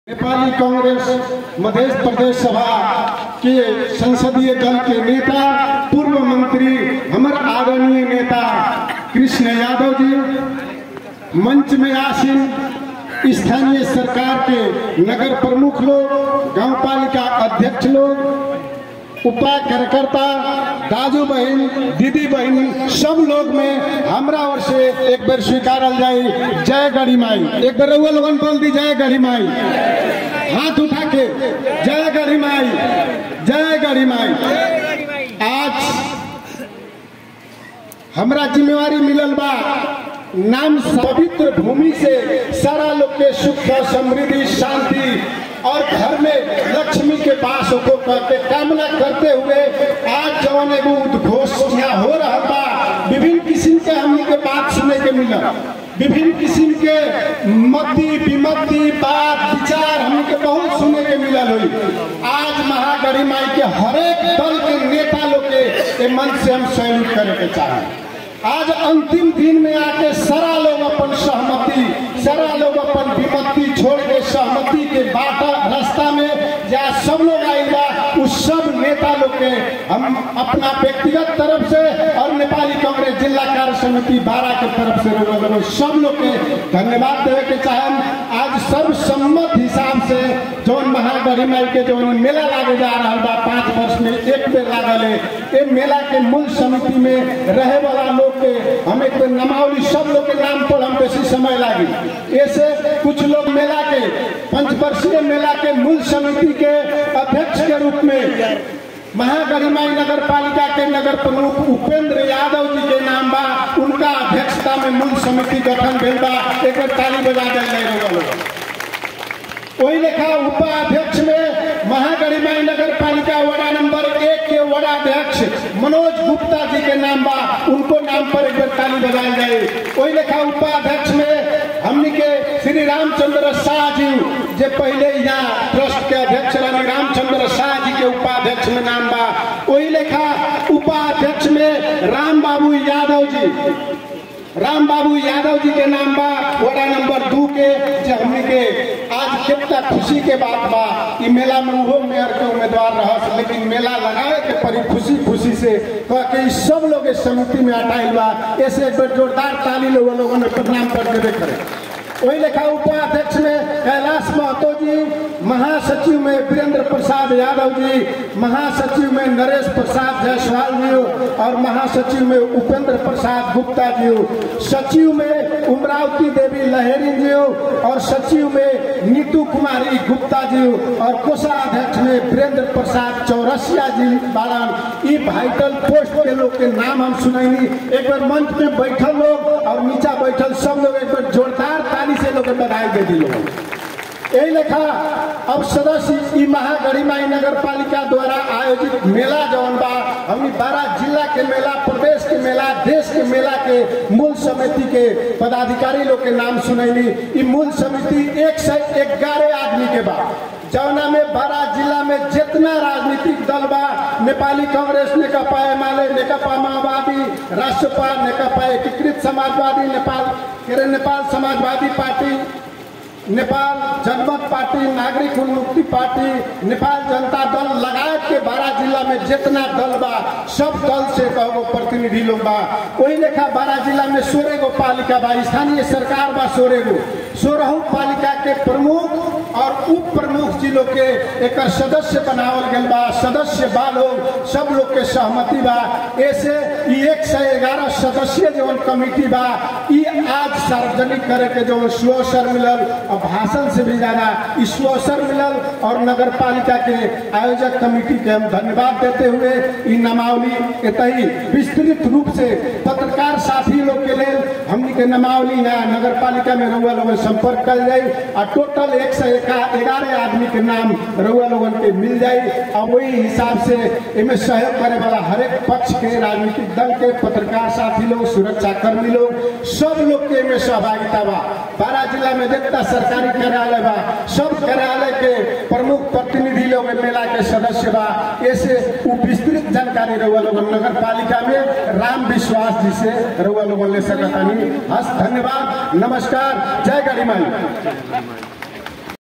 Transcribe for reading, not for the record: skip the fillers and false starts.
नेपाली कांग्रेस मध्य प्रदेश सभा के संसदीय दल के नेता पूर्व मंत्री हमारे आदरणीय नेता कृष्ण यादव जी, मंच में आसीन स्थानीय सरकार के नगर प्रमुख लोग, गांव पालिका अध्यक्ष लोग, उपाय कार्यकर्ता, दाजू बहन, दीदी बहन, सब लोग में हमरा ओर से एक बार स्वीकारल जाए जय गढ़ी माई। एक बार रउआ लोगन बोल दी जय गढ़ी माई, हाथ उठा के जय गढ़ी माई, जय गढ़ी माई। आज हमरा जिम्मेवारी मिलल बा नाम पवित्र भूमि से सारा लोग के सुख समृद्धि शांति और घर में लक्ष्मी के पास को करके कामना करते हुए आज जवन एगो उद्घोष यहाँ हो रहा था। विभिन्न किस्म के हमनी के बात सुने के मिला, विभिन्न किस्म के मति विमति बात विचार हमनी के बहुत सुने के मिला हुई। आज महागढ़ी माई के हरेक दल के नेता लोग के मन से हम सैल्यूट करे के चाहे। आज अंतिम दिन में आके सारा लोग अपन सहमति, सारा लोग अपन विपत्ति छोड़ के सहमति के बाटा रास्ता में जहाँ सब लोग आएगा, उस सब नेता लोग के हम अपना व्यक्तिगत तरफ से और नेपाली कांग्रेस जिला कार्य समिति 12 के तरफ से सब लोग के धन्यवाद देवे के चाहे। आज सर्वसम्मत हिसाब से जो महागढ़ी माई के जो मेला लागे जा रहा बा 5 वर्ष में एक बेर लागल है, ये मेला के मूल समिति में रहे वाला लोग के हमें तो नमावली सब लोग के नाम पर हम बेसी समय लागी। ऐसे कुछ लोग मेला के 5 वर्षीय मेला के मूल समिति के अध्यक्ष के रूप में महागढ़ी माई नगर पालिका के नगर प्रमुख उपेंद्र यादव जी के नाम बा, उनका अध्यक्षता में मूल समिति गठन भेल बा। एक ताली बजा दे। वही लेखा उपाध्यक्ष में महागढ़ी माई नगर पालिका वार्ड नंबर 1 के वार्डाध्यक्ष मनोज गुप्ता जी के नाम बा, उनको नाम पर एक बार ताली बजाई जाए। वही लेखा उपाध्यक्ष में हमनी के श्री रामचंद्र शाह जी, जो पहले यहाँ ट्रस्ट के अध्यक्ष रहे, रामचंद्र शाह जी के उपाध्यक्ष में नाम बा। वही लेखा उपाध्यक्ष में राम बाबू यादव जी, राम बाबू यादव जी के नाम बा वार्ड नंबर 2 के। जो हमने के आज कितना खुशी के बात बा कि मेला में वो मेयर के उम्मीदवार रहा, लेकिन मेला लगाए के परी खुशी खुशी से कह के सब लोग इस समिति में हटाइल बा। ऐसे जोरदार ताली लोगों ने प्रणाम कर देवे करे। वही लेखा उपाध्यक्ष में कैलाश महतो जी, महासचिव में वीरेंद्र प्रसाद यादव जी, महासचिव में नरेश प्रसाद जायसवाल जी और महासचिव में उपेंद्र प्रसाद गुप्ता जी, सचिव में उमरावती देवी लहेरी जी और सचिव में नीतू कुमारी गुप्ता जी और कोषाध्यक्ष में वीरेंद्र प्रसाद चौरसिया जी बालान। ये वाइटल पोस्ट के लोग के नाम हम सुनाई। एक बार मंच में बैठल लोग और नीचा बैठल सब लोग एक बार जोरदार ताली से लोग बधाई दे दी। यही लेखा अब सदस्य महागढ़ी माई नगर पालिका द्वारा आयोजित मेला जौन बा, हमनी 12 जिला के मेला, प्रदेश के मेला, देश के मेला के मूल समिति के पदाधिकारी लोग के नाम सुनैली। ये मूल समिति 111 आदमी के बा, जौना में 12 जिला में जितना राजनीतिक दल बा, नेपाली कांग्रेस, नेकपा एमाले, नेकपा माओवादी, राष्ट्रपाल, नेकपा एकीकृत समाजवादी, नेपाल समाजवादी पार्टी, नेपाल जनमत पार्टी, नागरिक उन्मुक्ति पार्टी, नेपाल जनता दल लगायत के 12 जिला में जितना दल बा, सब दल से कहो प्रतिनिधि लोग बा। वही लेखा 12 जिला में 16 गो पालिका बा, स्थानीय सरकार बा 16 गो, 16 पालिका के प्रमुख और उप प्रमुख जी लोग के एक सदस्य बनावल गया बा। सदस्य बा लोग सब लोग के सहमति बा। ऐसे 111 सदस्यीय जो कमिटी बा, ये आज सार्वजनिक करे के जो अवसर मिलल और भाषण से भी ज्यादा इस अवसर मिलल और नगर पालिका के आयोजक कमेटी के हम धन्यवाद देते हुए इ नमावली इतनी विस्तृत रूप से पत्रकार साथी लोग के लिए हमनी के नमावली यहाँ नगर पालिका में रउआ लोगन संपर्क कर जाये और टोटल 111 आदमी के नाम रउआ लोगन के मिल जाये। और वही हिसाब से इनमें सहयोग करे वाला हरेक पक्ष के राजनीतिक दल के पत्रकार साथी लोग, सुरक्षा कर्मी लोग, सब लोग के इनमें सहभागिता बा। 12 जिला में जितना सरकारी कार्यालय बा, सब कार्यालय के प्रमुख प्रतिनिधि लोग मेला के सदस्य बा। ऐसे विस्तृत जानकारी रउआ लोगन नगर पालिका में राम विश्वास जी से रउआ लोगन ले सकतानी। धन्यवाद, नमस्कार, जय गढ़ी माई।